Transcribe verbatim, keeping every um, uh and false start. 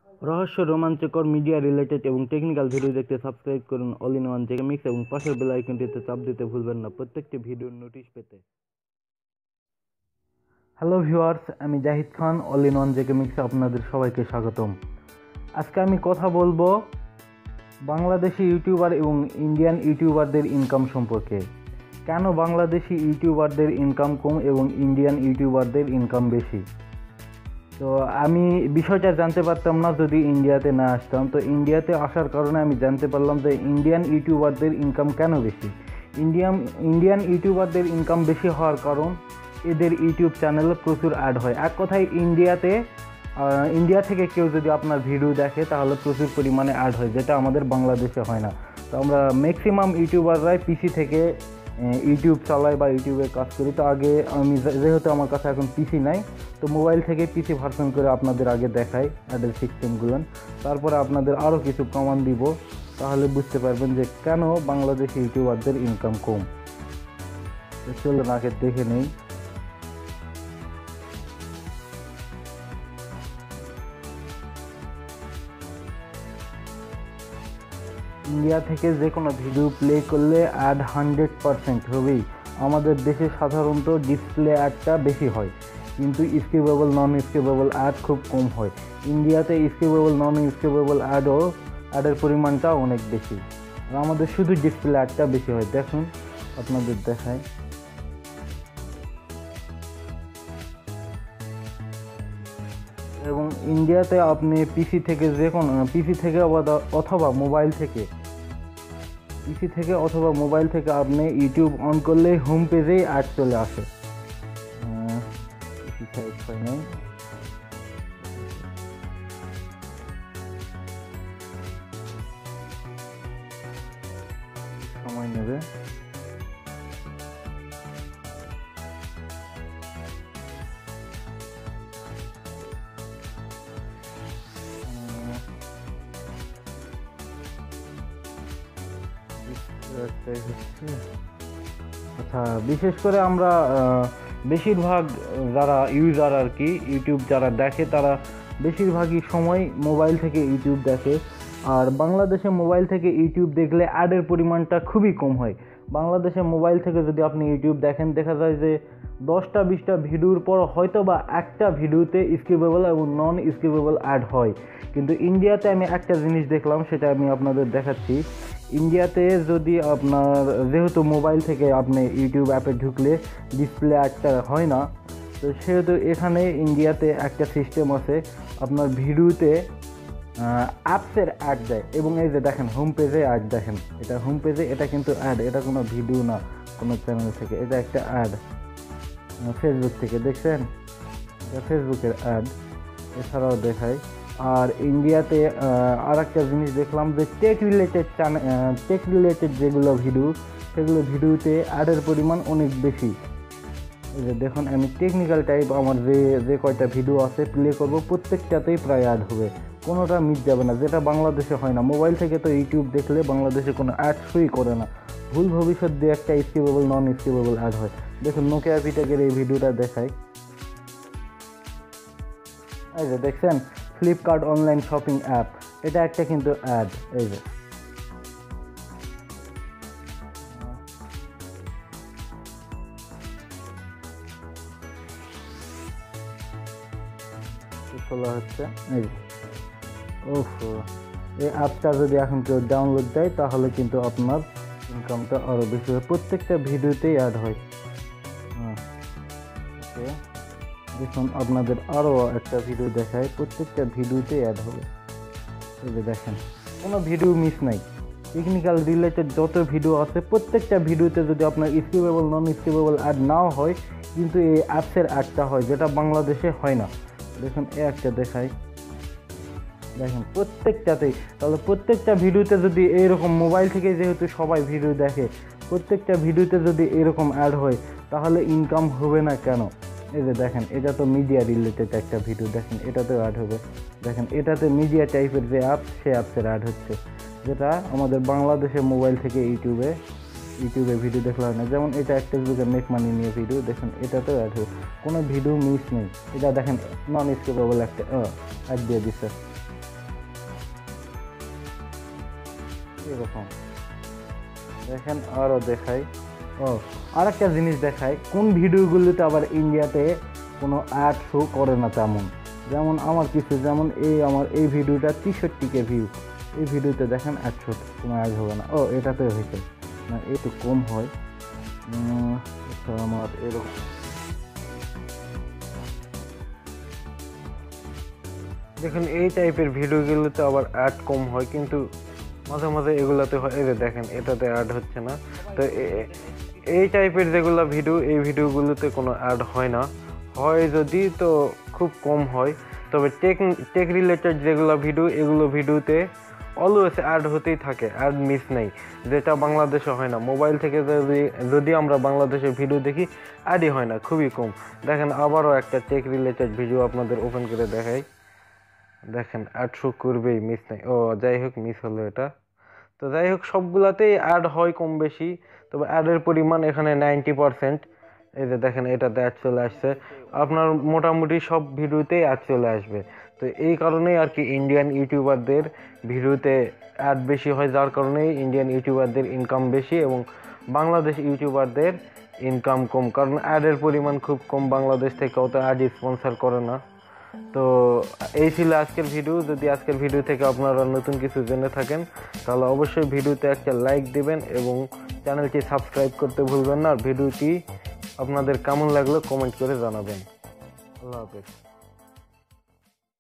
রহস্য, রোমাঞ্চকর, media related এবং টেকনিক্যাল ভিডিও দেখতে সাবস্ক্রাইব করুন all in one JK mix এবং পাশের বেল আইকনটিতে চাপ দিতে ভুলবেন না প্রত্যেকটি ভিডিওর নোটিশ পেতে। হ্যালো ভিউয়ার্স, আমি Zahid Khan, all in one JK মিক্সে আপনাদের সবাইকে স্বাগতম। আজকে আমি কথা বলবো বাংলাদেশি ইউটিউবার এবং ইন্ডিয়ান ইউটিউবারদের ইনকাম সম্পর্কে। কেন বাংলাদেশি ইউটিউবারদের ইনকাম কম এবং ইন্ডিয়ান ইউটিউবারদের ইনকাম বেশি। তো আমি বিষয়টা জানতে পারতাম না যদি ইন্ডিয়াতে না আসতাম। তো ইন্ডিয়াতে আসার কারণে আমি জানতে পারলাম যে ইন্ডিয়ান ইউটিউবারদের ইনকাম কেন বেশি। ইন্ডিয়ান ইন্ডিয়ান ইউটিউবারদের ইনকাম বেশি হওয়ার কারণ এদের ইউটিউব চ্যানেলে প্রচুর অ্যাড হয়। এক কথায় ইন্ডিয়াতে ইন্ডিয়া থেকে কেউ যদি আপনার ভিডিও দেখে তাহলে প্রচুর পরিমাণে অ্যাড হয়, যেটা আমাদের বাংলাদেশে হয় না। তো আমরা ম্যাক্সিমাম ইউটিউবাররাই পিসি থেকে ইউটিউব চালাই বা ইউটিউবে কাজ করি। তো আগে আমি যেহেতু আমার কাছে এখন পিসি নাই, তো মোবাইল থেকে পিসি ভার্সন করে আপনাদের আগে দেখাই অ্যাডের সিস্টেমগুলো, তারপরে আপনাদের আরও কিছু প্রমাণ দিব, তাহলে বুঝতে পারবেন যে কেন বাংলাদেশি ইউটিউবারদের ইনকাম কম। চলুন আগে দেখে নেই। ইন্ডিয়া থেকে যে কোনো ভিডিও প্লে করলে অ্যাড হান্ড্রেড পারসেন্ট হবেই। আমাদের দেশে সাধারণত ডিসপ্লে অ্যাডটা বেশি হয়, কিন্তু স্কিপেবল নন স্কিপেবল অ্যাড খুব কম হয়। ইন্ডিয়াতে স্কিপেবল নন স্কিপেবল অ্যাডও অ্যাডের পরিমাণটা অনেক বেশি, আর আমাদের শুধু ডিসপ্লে অ্যাডটা বেশি হয়। দেখুন আপনাদের দেখায়। এবং ইন্ডিয়াতে আপনি পিসি থেকে যে কোনো পিসি থেকে অথবা মোবাইল থেকে পিসি থেকে অথবা মোবাইল থেকে আপনি ইউটিউব অন করলে হোম পেজেই অ্যাড চলে আসে। সময় নেবে। আচ্ছা, বিশেষ করে আমরা বেশিরভাগ যারা ইউজার আর কি ইউটিউব যারা দেখে তারা বেশিরভাগই সময় মোবাইল থেকে ইউটিউব দেখে। আর বাংলাদেশে মোবাইল থেকে ইউটিউব দেখলে অ্যাডের পরিমাণটা খুবই কম হয়। বাংলাদেশে মোবাইল থেকে যদি আপনি ইউটিউব দেখেন, দেখা যায় যে দশটা বিশটা ভিডিওর পর হয়তো বা একটা ভিডিওতে স্কিপেবল এবং নন স্কিপেবল অ্যাড হয়। কিন্তু ইন্ডিয়াতে আমি একটা জিনিস দেখলাম, সেটা আমি আপনাদের দেখাচ্ছি। ইন্ডিয়াতে যদি আপনার যেহেতু মোবাইল থেকে আপনি ইউটিউব অ্যাপে ঢুকলে ডিসপ্লে অ্যাডটা হয় না, তো সেহেতু এখানে ইন্ডিয়াতে একটা সিস্টেম আছে, আপনার ভিডিওতে অ্যাপসের অ্যাড দেয়। এবং এই যে দেখেন হোম পেজে অ্যাড, দেখেন এটা হোম পেজে, এটা কিন্তু অ্যাড, এটা কোনো ভিডিও না কোনো চ্যানেল থেকে, এটা একটা অ্যাড ফেসবুক থেকে, দেখছেন এটা ফেসবুকের অ্যাড। এছাড়াও দেখায়। আর ইন্ডিয়াতে আর একটা জিনিস দেখলাম যে tech related channel tech related যেগুলো ভিডিও, সেগুলো ভিডিওতে অ্যাডের পরিমাণ অনেক বেশি। এই যে দেখুন, আমি টেকনিক্যাল টাইপ আমার যে যে কয়টা ভিডিও আছে প্লে করব, প্রত্যেকটাতেই প্রায় অ্যাড হবে, কোনোটা মিস যাবে না, যেটা বাংলাদেশে হয় না। মোবাইল থেকে তো ইউটিউব দেখলে বাংলাদেশে কোনো অ্যাড শুই করে না, ভুল ভবিষ্যৎ দিয়ে একটা স্কিপেবল নন স্কিপেবল অ্যাড হয়। দেখুন নোকিয়া ভিটেকের এই ভিডিওটা দেখাই। এই যে দেখছেন ফ্লিপকার্ট অনলাইন শপিং অ্যাপ, এটা একটা কিন্তু অ্যাড। এই যে খোলা হচ্ছে। এই যে ওহ, এই অ্যাপটা যদি এখন কেউ ডাউনলোড দেয় তাহলে কিন্তু আপনার ইনকামটা আরও বেশি হয়। প্রত্যেকটা ভিডিওতেই অ্যাড হয়। হ্যাঁ, ওকে, দেখুন আপনাদের আরও একটা ভিডিও দেখায়, প্রত্যেকটা ভিডিওতেই অ্যাড হবে। এই যে দেখেন কোনো ভিডিও মিস নাই। টেকনিক্যাল রিলেটেড যত ভিডিও আছে প্রত্যেকটা ভিডিওতে যদি আপনার স্কিপেবল নন স্কিপেবল অ্যাড নাও হয়, কিন্তু এই অ্যাপসের অ্যাডটা হয়, যেটা বাংলাদেশে হয় না। দেখুন এ একটা দেখাই, দেখেন প্রত্যেকটাতেই। তাহলে প্রত্যেকটা ভিডিওতে যদি এইরকম মোবাইল থেকে যেহেতু সবাই ভিডিও দেখে, প্রত্যেকটা ভিডিওতে যদি এরকম অ্যাড হয় তাহলে ইনকাম হবে না কেন? এই যে দেখেন এটা তো মিডিয়া রিলেটেড একটা ভিডিও, দেখেন এটাতেও অ্যাড হবে। দেখেন এটাতে মিডিয়া টাইপের যে অ্যাপ, সে অ্যাপসের অ্যাড হচ্ছে, যেটা আমাদের বাংলাদেশে মোবাইল থেকে ইউটিউবে ইউটিউবে ভিডিও দেখলে হয় না। যেমন এটা একটা মেক মানি নিয়ে ভিডিও, দেখেন এটাতেও অ্যাড হবে, কোনো ভিডিও মিস নেই। এটা দেখেন নন স্কিপেবল একটা অ্যাড দিয়ে দিচ্ছে। এরকম দেখেন। আরও দেখাই, ও আর একটা জিনিস দেখাই, কোন ভিডিওগুলোতে আবার ইন্ডিয়াতে কোনো অ্যাড শো করে না তেমন, যেমন আমার কিছু, যেমন এই আমার এই ভিডিওটা তেষট্টি কে ভিউ, এই ভিডিওতে দেখেন অ্যাড শো কোনো অ্যাড হবে না। ও এটাতে হয়েছে না, একটু কম হয়। আচ্ছা আমার এরকম দেখেন এই টাইপের ভিডিওগুলোতে আবার অ্যাড কম হয়, কিন্তু মাঝে মাঝে এগুলাতে হয়। এই যে দেখেন এটাতে অ্যাড হচ্ছে না। তো এই টাইপের যেগুলো ভিডিও, এই ভিডিওগুলোতে কোনো অ্যাড হয় না, হয় যদি তো খুব কম হয়। তবে টেক টেক রিলেটেড যেগুলো ভিডিও, এগুলো ভিডিওতে অলওয়েজ অ্যাড হতেই থাকে, অ্যাড মিস নেই, যেটা বাংলাদেশে হয় না। মোবাইল থেকে যদি যদি আমরা বাংলাদেশের ভিডিও দেখি, অ্যাডই হয় না, খুবই কম। দেখেন আবারও একটা টেক রিলেটেড ভিডিও আপনাদের ওপেন করে দেখাই, দেখেন অ্যাড শো করবেই, মিস নেই। ও যাই হোক, মিস হলো এটা। তো যাই হোক, সবগুলাতেই অ্যাড হয় কম বেশি, তবে অ্যাডের পরিমাণ এখানে নাইনটি পারসেন্ট। এই যে দেখেন এটাতে অ্যাড চলে আসছে, আপনার মোটামুটি সব ভিডিওতেই অ্যাড চলে আসবে। তো এই কারণেই আর কি ইন্ডিয়ান ইউটিউবারদের ভিডিওতে অ্যাড বেশি হয়, যার কারণেই ইন্ডিয়ান ইউটিউবারদের ইনকাম বেশি এবং বাংলাদেশ ইউটিউবারদের ইনকাম কম, কারণ অ্যাডের পরিমাণ খুব কম। বাংলাদেশ থেকে অত অ্যাড স্পন্সর করে না। তো এই ছিল আজকের ভিডিও। যদি আজকের ভিডিও থেকে আপনারা নতুন কিছু জেনে থাকেন, তাহলে অবশ্যই ভিডিওতে একটা লাইক দিবেন এবং চ্যানেলটি সাবস্ক্রাইব করতে ভুলবেন না। আর ভিডিওটি আপনাদের কেমন লাগলো কমেন্ট করে জানাবেন। আল্লাহ হাফেজ।